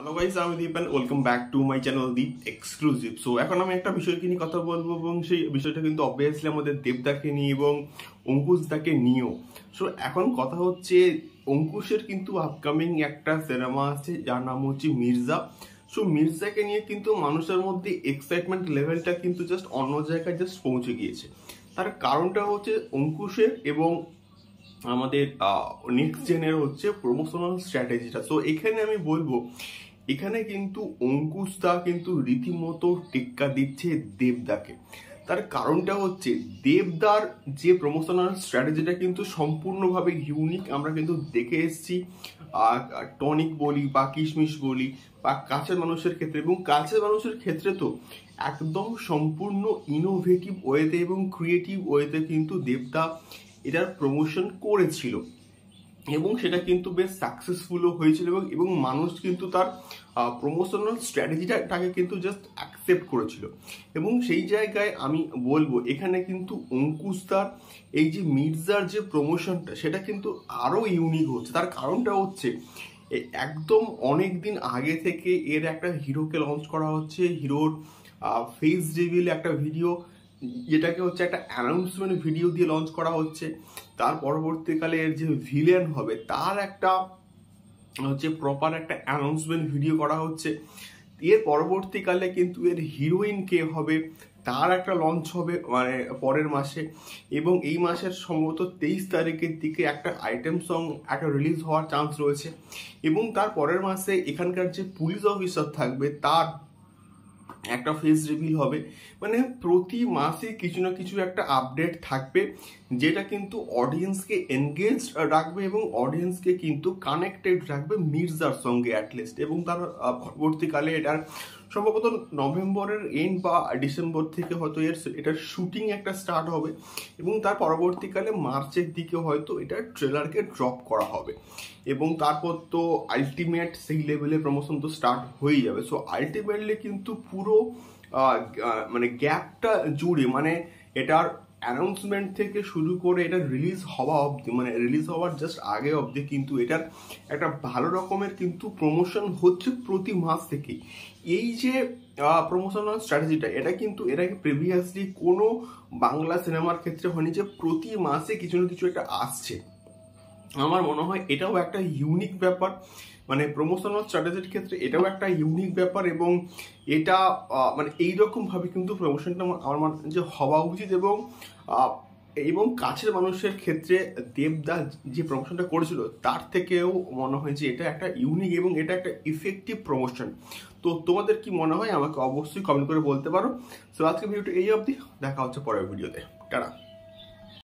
Hello guys, আমি Deep and welcome back to my channel Deep exclusive. So এখন আমি একটা বিষয়কে নিয়ে কথা বলবো এবং সেই বিষয়টা কিন্তু অবভিয়াসলি আমাদের দেবদাকে নিয়ে এবং অঙ্কুশদাকে নিয়েও। সো এখন কথা হচ্ছে অঙ্কুশের কিন্তু আপকামিং একটা সিনেমা আছে যার নাম হচ্ছে মির্জা। সো মির্জাকে নিয়ে কিন্তু মানুষের মধ্যে এক্সাইটমেন্ট লেভেলটা কিন্তু জাস্ট অন্য জায়গায় জাস্ট পৌঁছে গিয়েছে। তার কারণটা হচ্ছে অঙ্কুশের এবং আমাদের নেক্সট জেনের হচ্ছে প্রমোশনাল স্ট্র্যাটেজিটা। সো এখানে আমি বলবো এখানে কিন্তু অঙ্কুশদা কিন্তু রীতিমতো টেক্কা দিচ্ছে দেবদাকে। তার কারণটা হচ্ছে দেবদার যে প্রমোশনাল স্ট্র্যাটেজিটা কিন্তু সম্পূর্ণভাবে ইউনিক। আমরা কিন্তু দেখে এসেছি টনিক বলি বা কিশমিশ বলি বা কাছের মানুষের ক্ষেত্রে, এবং কাছের মানুষের ক্ষেত্রে তো একদম সম্পূর্ণ ইনোভেটিভ ওয়েতে এবং ক্রিয়েটিভ ওয়েতে কিন্তু দেবদা এটার প্রমোশন করেছিল এবং সেটা কিন্তু বেশ সাকসেসফুলও হয়েছিল এবং মানুষ কিন্তু তার প্রমোশনাল স্ট্র্যাটেজিটাকে কিন্তু জাস্ট অ্যাকসেপ্ট করেছিল। এবং সেই জায়গায় আমি বলবো এখানে কিন্তু অঙ্কুশদার এই যে মির্জার যে প্রমোশনটা সেটা কিন্তু আরও ইউনিক হচ্ছে। তার কারণটা হচ্ছে একদম অনেক দিন আগে থেকে এর একটা হিরোকে লঞ্চ করা হচ্ছে, হিরোর ফেস রিভিল একটা ভিডিও যেটাকে হচ্ছে একটা অ্যানাউন্সমেন্ট ভিডিও দিয়ে লঞ্চ করা হচ্ছে। তার পরবর্তীকালে এর যে ভিলেন হবে তার একটা হচ্ছে প্রপার একটা অ্যানাউন্সমেন্ট ভিডিও করা হচ্ছে। এর পরবর্তীকালে কিন্তু এর হিরোইন কে হবে তার একটা লঞ্চ হবে মানে পরের মাসে, এবং এই মাসের সম্ভবত 23 তারিখের দিকে একটা আইটেম সং একটা রিলিজ হওয়ার চান্স রয়েছে। এবং তার পরের মাসে এখানকার যে পুলিশ অফিসার থাকবে তার একটা ফেস রিভিল হবে। মানে প্রতি মাসে কিছু না কিছু একটা আপডেট থাকবে যেটা কিন্তু অডিয়েন্সকে এনগেজ রাখবে এবং অডিয়েন্সকে কিন্তু কানেক্টেড রাখবে মির্জার সঙ্গে অ্যাটলিস্ট। এবং তার পরবর্তীকালে এটার সম্ভবত নভেম্বরের এন্ড বা ডিসেম্বর থেকে হয়তো এটার শুটিং একটা স্টার্ট হবে এবং তার পরবর্তীকালে মার্চের দিকে হয়তো এটার ট্রেলারকে ড্রপ করা হবে এবং তারপর তো আলটিমেট সেই লেভেলে প্রমোশন তো স্টার্ট হয়ে যাবে। সো আলটিমেটলি কিন্তু পুরো মানে গ্যাপটা জুড়ে মানে এটার অ্যানাউন্সমেন্ট থেকে শুরু করে এটা রিলিজ হওয়া অবধি, মানে রিলিজ হওয়ার জাস্ট আগে অবধি কিন্তু এটার একটা ভালো রকমের কিন্তু প্রমোশন হচ্ছে প্রতি মাস থেকে। এই যে প্রমোশনাল স্ট্র্যাটেজিটা এটা কিন্তু এর আগে প্রিভিয়াসলি কোনো বাংলা সিনেমার ক্ষেত্রে হয়নি যে প্রতি মাসে কিছু না কিছু একটা আসছে। আমার মনে হয় এটাও একটা ইউনিক ব্যাপার, মানে প্রমোশনাল স্ট্র্যাটেজির ক্ষেত্রে এটাও একটা ইউনিক ব্যাপার এবং এটা মানে এইরকম ভাবে কিন্তু প্রমোশনটা আমার মনে হয় যে হওয়া উচিত। এবং কাছের মানুষের ক্ষেত্রে দেবদা যে প্রমোশনটা করেছিল তার থেকেও মনে হয় যে এটা একটা ইউনিক এবং এটা একটা ইফেক্টিভ প্রমোশন। তো তোমাদের কি মনে হয় আমাকে অবশ্যই কমেন্ট করে বলতে পারো। সো আজকে ভিডিওটা এই অবধি, দেখা হচ্ছে পরের ভিডিওতে। টাটা।